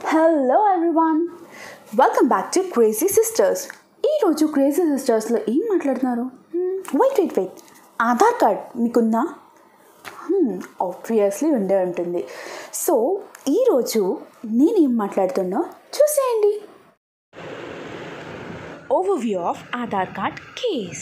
Hello everyone, welcome back to crazy sisters. ఈరోజు crazy సిస్టర్స్లో ఏం మాట్లాడుతున్నారు? వెయిట్ ఆధార్ కార్డ్ మీకుందా? ఆబ్వియస్లీ ఉండే ఉంటుంది. సో ఈరోజు నేనేం మాట్లాడుతున్నా చూసేయండి. Overview of Aadhaar card case.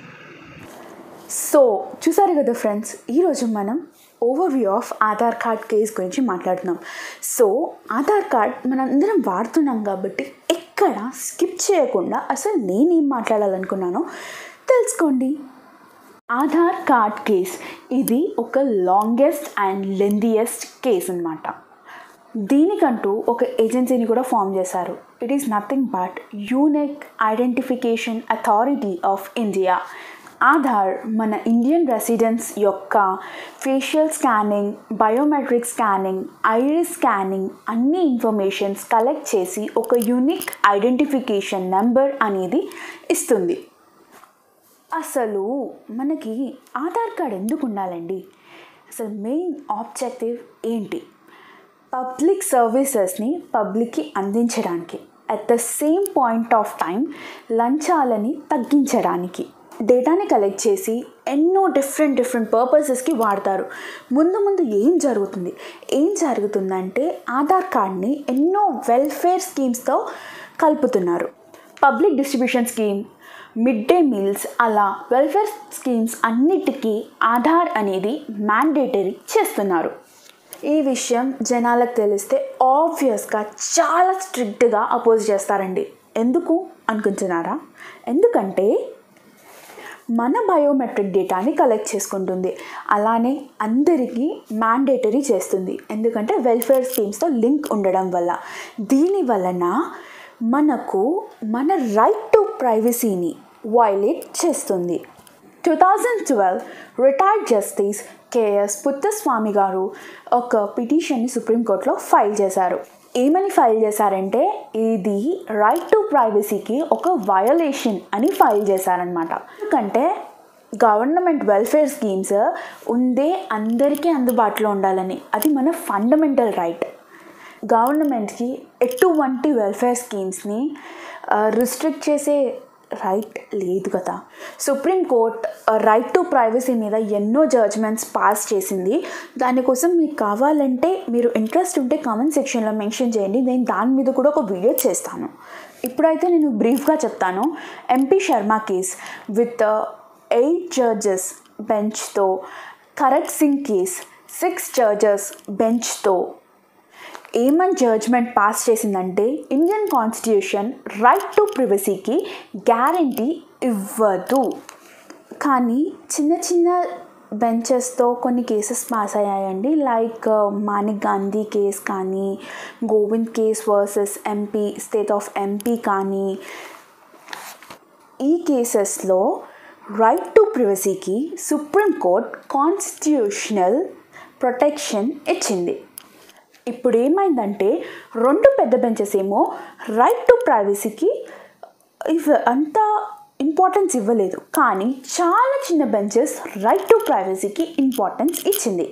So చూసారు కదా ఫ్రెండ్స్, ఈరోజు మనం overview of Aadhaar card case గురించి మాట్లాడుతున్నాం. సో ఆధార్ కార్డ్ మనందరం వాడుతున్నాం కాబట్టి ఎక్కడ స్కిప్ చేయకుండా అసలు నేనేం మాట్లాడాలనుకున్నానో తెలుసుకోండి. ఆధార్ కార్డ్ కేస్ ఇది ఒక లాంగెస్ట్ అండ్ లెందియెస్ట్ కేస్ అన్నమాట. దీనికంటూ ఒక ఏజెన్సీని కూడా ఫామ్ చేశారు. It is nothing but unique identification authority of India. Aadhaar మన ఇండియన్ రెసిడెంట్స్ యొక్క facial scanning, biometric scanning, iris scanning అన్ని ఇన్ఫర్మేషన్స్ కలెక్ట్ చేసి ఒక యూనిక్ ఐడెంటిఫికేషన్ నెంబర్ అనేది ఇస్తుంది. అసలు మనకి ఆధార్ కార్డ్ ఎందుకు ఉండాలండి? అసలు మెయిన్ ఆబ్జెక్టివ్ ఏంటి? పబ్లిక్ సర్వీసెస్ని పబ్లిక్కి అందించడానికి, at the same point of time లంచాలని తగ్గించడానికి, డేటాని కలెక్ట్ చేసి ఎన్నో డిఫరెంట్ పర్పసెస్కి వాడతారు. ముందు ఏం జరుగుతుందంటే ఆధార్ కార్డ్ని ఎన్నో వెల్ఫేర్ స్కీమ్స్తో కలుపుతున్నారు. Public distribution scheme, mid day meals, అలా వెల్ఫేర్ స్కీమ్స్ అన్నిటికీ ఆధార్ అనేది మ్యాండేటరీ చేస్తున్నారు. ఈ విషయం జనాలకు తెలిస్తే ఆబ్వియస్గా చాలా స్ట్రిక్ట్గా అపోజ్ చేస్తారండి. ఎందుకు అనుకుంటున్నారా? ఎందుకంటే మన బయోమెట్రిక్ డేటాని కలెక్ట్ చేసుకుంటుంది, అలానే అందరికీ మ్యాండేటరీ చేస్తుంది. ఎందుకంటే వెల్ఫేర్ స్కీమ్స్తో లింక్ ఉండడం వల్ల. దీని వలన మనకు మన రైట్ టు ప్రైవసీని వైలేట్ చేస్తుంది. 2012 రిటైర్డ్ జస్టిస్ కేఎస్ పుట్టస్వామి గారు ఒక పిటిషన్ని సుప్రీంకోర్టులో ఫైల్ చేశారు. ఏమని ఫైల్ చేశారంటే ఇది రైట్ టు ప్రైవసీకి ఒక వయోలేషన్ అని ఫైల్ చేశారనమాట. ఎందుకంటే గవర్నమెంట్ వెల్ఫేర్ స్కీమ్స్ ఉండే అందరికీ అందుబాటులో ఉండాలని, అది మన ఫండమెంటల్ రైట్. గవర్నమెంట్కి ఎటువంటి వెల్ఫేర్ స్కీమ్స్ని రిస్ట్రిక్ట్ చేసే రైట్ లేదు కదా. సుప్రీంకోర్టు రైట్ టు ప్రైవసీ మీద ఎన్నో జడ్జ్మెంట్స్ పాస్ చేసింది. దానికోసం మీకు కావాలంటే, మీరు ఇంట్రెస్ట్ ఉంటే కామెంట్ సెక్షన్లో మెన్షన్ చేయండి, నేను దాని మీద కూడా ఒక వీడియో చేస్తాను. ఇప్పుడైతే నేను బ్రీఫ్గా చెప్తాను. MP Sharma case with 8 judges బెంచ్తో, కరక్ సింగ్ కేస్ 6 జడ్జెస్ బెంచ్తో ఏమని జడ్జ్మెంట్ పాస్ చేసిందంటే ఇండియన్ కాన్స్టిట్యూషన్ రైట్ టు ప్రైవసీకి గ్యారంటీ ఇవ్వదు. కానీ చిన్న బెంచెస్తో కొన్ని కేసెస్ పాస్ అయ్యాయండి. లైక్ మానిక్ గాంధీ కేస్ కానీ, Govind case versus MP state of MP కానీ. ఈ కేసెస్లో రైట్ టు ప్రైవసీకి సుప్రీంకోర్టు కాన్స్టిట్యూషనల్ ప్రొటెక్షన్ ఇచ్చింది. ఇప్పుడు ఏమైందంటే 2 పెద్ద బెంచెస్ ఏమో రైట్ టు ప్రైవసీకి అంత ఇంపార్టెన్స్ ఇవ్వలేదు, కానీ చాలా చిన్న బెంచెస్ రైట్ టు ప్రైవసీకి ఇంపార్టెన్స్ ఇచ్చింది.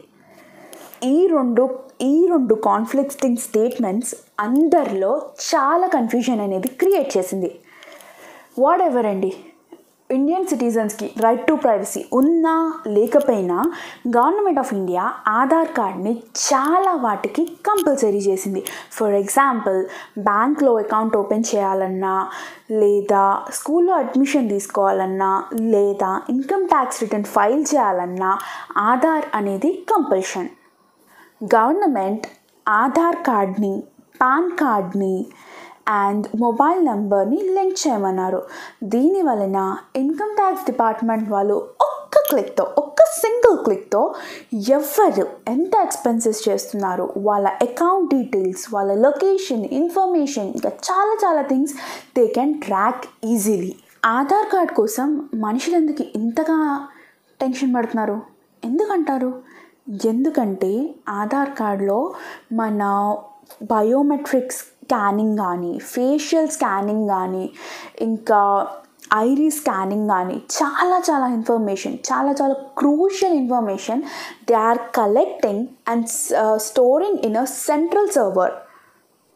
ఈ రెండు కాన్ఫ్లిక్టింగ్ స్టేట్మెంట్స్ అందరిలో చాలా కన్ఫ్యూజన్ అనేది క్రియేట్ చేసింది. వాట్ ఎవర్ అండి, ఇండియన్ సిటిజన్స్కి రైట్ టు ప్రైవసీ ఉన్నా లేకపోయినా గవర్నమెంట్ ఆఫ్ ఇండియా ఆధార్ కార్డ్ని చాలా వాటికి కంపల్సరీ చేసింది. ఫర్ ఎగ్జాంపుల్, బ్యాంక్లో అకౌంట్ ఓపెన్ చేయాలన్నా, లేదా స్కూల్లో అడ్మిషన్ తీసుకోవాలన్నా, లేదా ఇన్కమ్ ట్యాక్స్ రిటర్న్ ఫైల్ చేయాలన్నా ఆధార్ అనేది కంపల్షన్. గవర్నమెంట్ ఆధార్ కార్డ్ని, పాన్ కార్డ్ని అండ్ మొబైల్ నెంబర్ని లింక్ చేయమన్నారు. దీని వలన ఇన్కమ్ ట్యాక్స్ డిపార్ట్మెంట్ వాళ్ళు ఒక్క సింగిల్ క్లిక్తో ఎవరు ఎంత ఎక్స్పెన్సెస్ చేస్తున్నారు, వాళ్ళ అకౌంట్ డీటెయిల్స్, వాళ్ళ లొకేషన్ ఇన్ఫర్మేషన్, ఇంకా చాలా things they can track easily. Aadhaar card కోసం మనుషులు ఎందుకు ఇంతగా టెన్షన్ పడుతున్నారు ఎందుకంటారు? ఎందుకంటే ఆధార్ కార్డ్లో మన బయోమెట్రిక్స్ స్కానింగ్ కానీ, ఫేషియల్ స్కానింగ్ కానీ, ఇంకా ఐరిస్ స్కానింగ్ కానీ చాలా ఇన్ఫర్మేషన్, చాలా crucial information they are collecting and storing in a central server.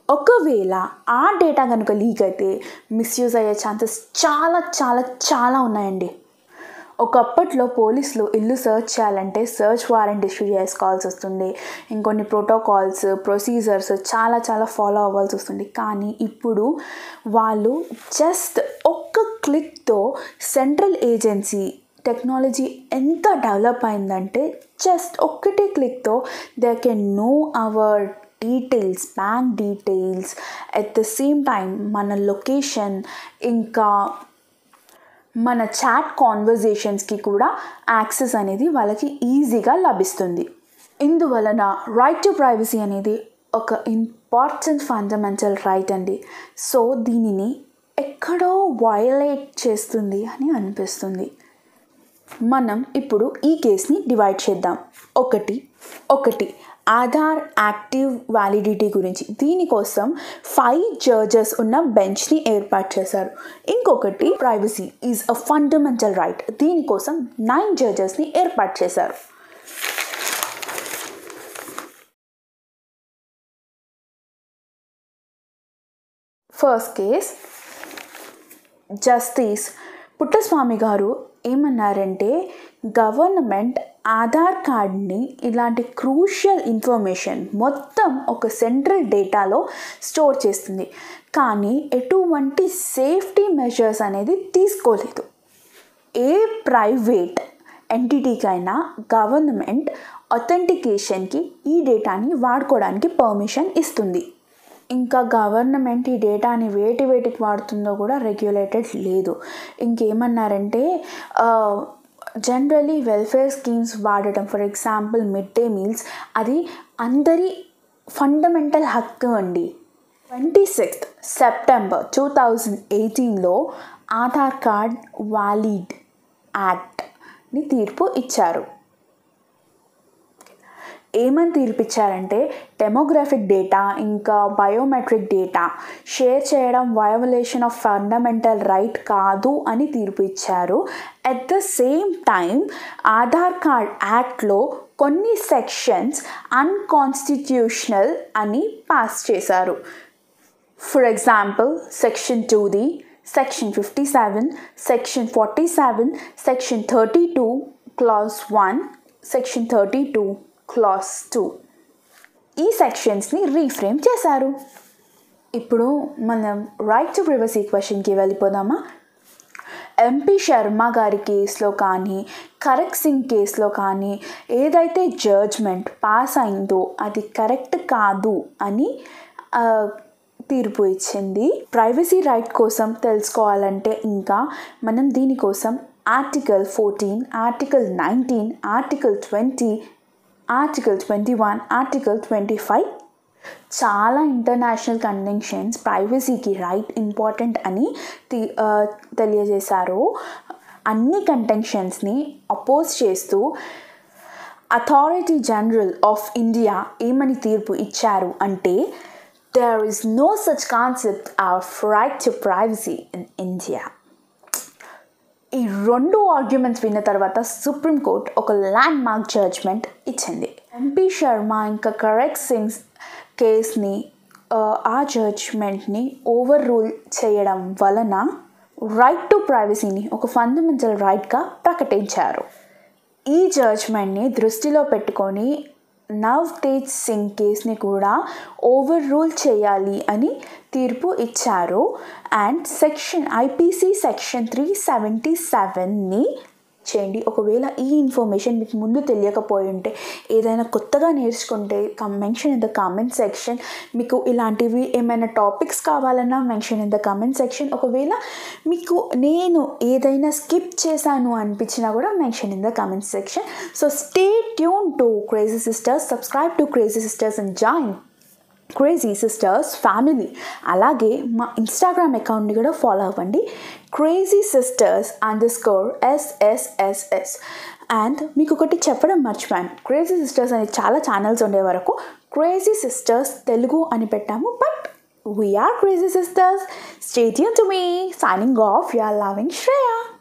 ఒకవేళ ఆ డేటా కనుక లీక్ అయితే మిస్యూజ్ అయ్యే ఛాన్సెస్ చాలా చాలా చాలా ఉన్నాయండి. ఒకప్పట్లో పోలీసులు ఇల్లు సర్చ్ చేయాలంటే సర్చ్ వారెంట్ ఇష్యూ చేసుకోవాల్సి వస్తుంది. ఇంకొన్ని ప్రోటోకాల్స్, ప్రొసీజర్స్ చాలా చాలా ఫాలో అవ్వాల్సి వస్తుంది. కానీ ఇప్పుడు వాళ్ళు జస్ట్ ఒక్క క్లిక్తో సెంట్రల్ ఏజెన్సీ టెక్నాలజీ ఎంత డెవలప్ అయిందంటే జస్ట్ ఒక్కటే క్లిక్తో they can know our details, bank details, at the same time మన లొకేషన్, ఇంకా మన చాట్ కాన్వర్జేషన్స్కి కూడా యాక్సెస్ అనేది వాళ్ళకి ఈజీగా లభిస్తుంది. ఇందువలన రైట్ టు ప్రైవసీ అనేది ఒక ఇంపార్టెంట్ ఫండమెంటల్ రైట్ అండి. సో దీనిని ఎక్కడో వయలేట్ చేస్తుంది అని అనిపిస్తుంది. మనం ఇప్పుడు ఈ కేస్ని డివైడ్ చేద్దాం. ఒకటి ఆధార్ యాక్టివ్ వ్యాలిడిటీ గురించి. దీనికోసం 5 జడ్జెస్ ఉన్న బెంచ్ని ఏర్పాటు చేశారు. ఇంకొకటి privacy is a fundamental right. దీనికోసం 9 జడ్జెస్ని ఏర్పాటు చేశారు. ఫస్ట్ కేస్ జస్టిస్ పుట్టస్వామి గారు ఏమన్నారంటే గవర్నమెంట్ ఆధార్ కార్డ్ని ఇలాంటి క్రూషియల్ ఇన్ఫర్మేషన్ మొత్తం ఒక సెంట్రల్ డేటాలో స్టోర్ చేస్తుంది, కానీ ఎటువంటి సేఫ్టీ మెజర్స్ అనేది తీసుకోలేదు. ఏ ప్రైవేట్ ఎంటిటీకైనా గవర్నమెంట్ అథెంటికేషన్కి ఈ డేటాని వాడుకోవడానికి పర్మిషన్ ఇస్తుంది. ఇంకా గవర్నమెంట్ ఈ డేటాని వేటికి వాడుతుందో కూడా రెగ్యులేటెడ్ లేదు. ఇంకేమన్నారంటే జనరలీ వెల్ఫేర్ స్కీమ్స్ వాడటం, for example mid day meals, అది అందరి ఫండమెంటల్ హక్కు అండి. 26 సెప్టెంబర్ 2018లో ఆధార్ కార్డ్ వాలిడ్ యాక్ట్ని తీర్పు ఇచ్చారు. ఏమని తీర్పిచ్చారంటే డెమోగ్రాఫిక్ డేటా ఇంకా బయోమెట్రిక్ డేటా షేర్ చేయడం వయోలేషన్ ఆఫ్ ఫండమెంటల్ రైట్ కాదు అని తీర్పు ఇచ్చారు. At the same time Aadhaar card యాక్ట్లో కొన్ని సెక్షన్స్ అన్కాన్స్టిట్యూషనల్ అని పాస్ చేశారు. For example section 2D, section 57, section 47, section 32 clause 1, section 32 clause 2 ఈ సెక్షన్స్ని రీఫ్రేమ్ చేశారు. ఇప్పుడు మనం రైట్ టు ప్రైవసీ క్వశ్చన్కి వెళ్ళిపోదామా? ఎంపీ శర్మ గారి కేసులో కానీ కరెక్ట్ సింగ్ కేసులో కానీ ఏదైతే జడ్జ్మెంట్ పాస్ అయిందో అది కరెక్ట్ కాదు అని తీర్పు ఇచ్చింది. ప్రైవసీ రైట్ కోసం తెలుసుకోవాలంటే ఇంకా మనం దీనికోసం article 14, article 19, article 20, article 21, article 25 చాలా ఇంటర్నేషనల్ కన్వెన్షన్స్ ప్రైవసీకి రైట్ ఇంపార్టెంట్ అని తెలియజేశారు. అన్ని కన్వెన్షన్స్ని అపోజ్ చేస్తూ అథారిటీ జనరల్ ఆఫ్ ఇండియా ఏమని తీర్పు ఇచ్చారు అంటే there is no such concept of right to privacy in India. ఈ 2 ఆర్గ్యుమెంట్స్ విన్న తర్వాత సుప్రీంకోర్టు ఒక ల్యాండ్ మార్క్ జడ్జ్మెంట్ ఇచ్చింది. ఎంపీ శర్మ ఇంకా కరెక్ట్ సింగ్ కేస్ని ఆ జడ్జ్మెంట్ని ఓవర్ రూల్ చేయడం వలన రైట్ టు ప్రైవసీని ఒక ఫండమెంటల్ రైట్గా ప్రకటించారు. ఈ జడ్జ్మెంట్ని దృష్టిలో పెట్టుకొని నవ్తేజ్ సింగ్ కేస్ని కూడా ఓవర్ రూల్ చేయాలి అని తీర్పు ఇచ్చారు. అండ్ ఐపీసీ సెక్షన్ 377ని చేయండి. ఒకవేళ ఈ ఇన్ఫర్మేషన్ మీకు ముందు తెలియకపోయి ఉంటే, ఏదైనా కొత్తగా నేర్చుకుంటే mention in the comment section. మీకు ఇలాంటివి ఏమైనా టాపిక్స్ కావాలన్నా mention in the comment section. ఒకవేళ మీకు నేను ఏదైనా స్కిప్ చేశాను అనిపించినా కూడా mention in the comment section. So stay tune to crazy sisters, subscribe to crazy sisters and join crazy sisters family. అలాగే మా ఇన్స్టాగ్రామ్ అకౌంట్ని కూడా ఫాలో అవ్వండి, క్రేజీ సిస్టర్స్ _SSSS. అండ్ మీకు ఒకటి చెప్పడం మర్చిపోయాను, క్రేజీ సిస్టర్స్ అనే చాలా ఛానల్స్ ఉండే వరకు క్రేజీ సిస్టర్స్ తెలుగు అని పెట్టాము, but we're crazy sisters. Stay tune to me. Signing off, your loving Shreya.